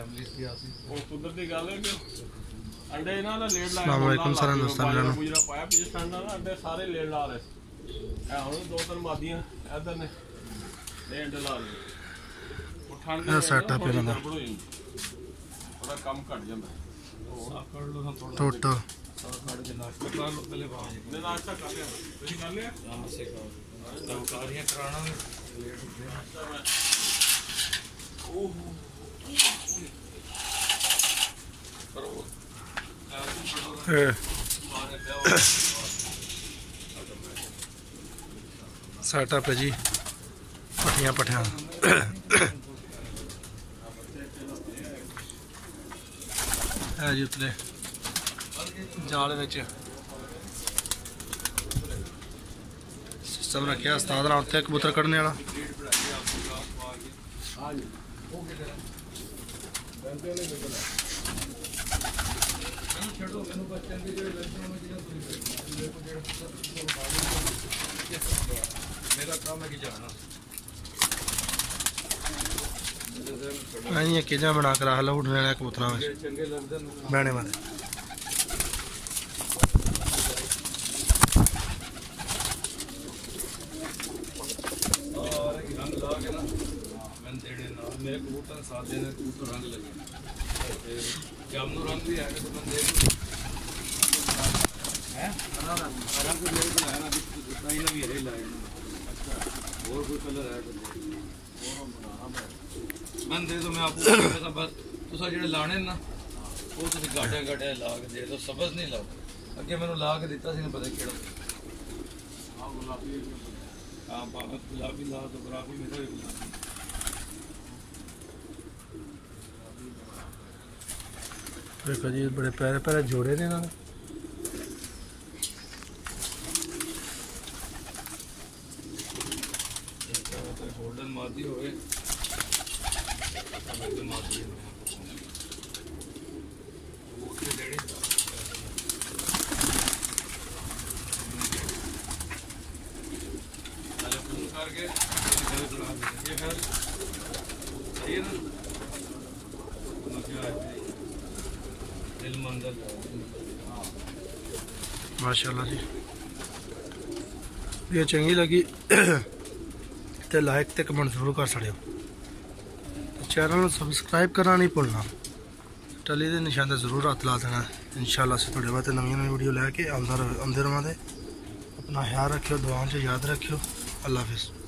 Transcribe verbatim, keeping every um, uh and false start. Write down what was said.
Family की आसी ਉਹ ਕੁਦਰਤੀ ਗੱਲ ਹੈ ਕਿ ਅੰਡੇ ਇਹਨਾਂ ਦਾ ਲੇਟ ਲਾਇਆ अस्सलाम वालेकुम सारे दोस्तों ने ਗੁਜਰਾ ਪਾਇਆ ਪਿਛੇ ਸਟੈਂਡ ਨਾਲ ਅੰਡੇ ਸਾਰੇ ਲੇਟ ਲਾ ਰਹੇ ਐ ਹੁਣ ਦੋ ਤਿੰਨ ਮਾਦੀਆਂ ਇਧਰ ਨੇ ਤੇ ਅੰਡੇ ਲਾ ਲਏ ਉਹ ਠੰਡ ਦੇ ਸੈਟਅਪ ਇਹਨਾਂ ਦਾ ਉਹਦਾ ਕੰਮ ਘਟ ਜਾਂਦਾ ਉਹ ਕਰ ਲੋ ਹਾਂ ਥੋੜਾ ਟੋਟੋ खड़ के नाश्ता कर लो पहले वहाँ ਨੇ ਨਾਸ਼ਤਾ ਕਰ ਲਿਆ ਤੁਸੀਂ ਕਰ ਲਿਆ यहाँ से खाओ तब कारियाँ कराना में लेट उठे ओह सेटअप है जी पट्टियां पट्टियां है जी उतले जाल विच सिस्टम रखा उस्ताद ने उत्ते कबूतर कढ़ने वाला मेरा काम है कि जाना नहीं केजा बना कर रहा उड़ने वाले कबूतर चंगे लगते बहने वाले रंग ला के ना मैंने देने ना मेरे कबूतर साथ देने कबूतर रंग लगे जामनू रंग भी है तो मैं दे है ना रंग तो मेरे को है ना इतना ही ना भी है लाए अच्छा और कोई कलर है तो मैं दे दो मैं आपको बस तुसा जेड़े लाने ना वो तुसी गाटे गाटे ला के दे दो सबस नहीं लाओ अगे मैंने ला के दिता सी ना पता केड़ा हां गुलाबी हां बाबा गुलाबी ला तो गुलाबी मेरा भी गुलाबी देखो जी बड़े प्यारे प्यारे जोड़े ने ना गोल्डन मादी होवे गोल्डन मादी वो के डेढ़ पहले फोन करके घर बुला दे ये घर सही है ना दिल मंदिर माशाल्लाह जी ये चंगी लगी तो लाइक ते कमेंट जरूर कर छड़ियो चैनल सबसक्राइब करना नहीं भूलना टली के निशान से जरूर हथ ला देना इंशाल्लाह अस थोड़े बहुत नवी नवी वीडियो लैके आंदे रहांगे अपना ख्याल रखियो दुआओं च याद रखियो अल्लाह हाफिज़।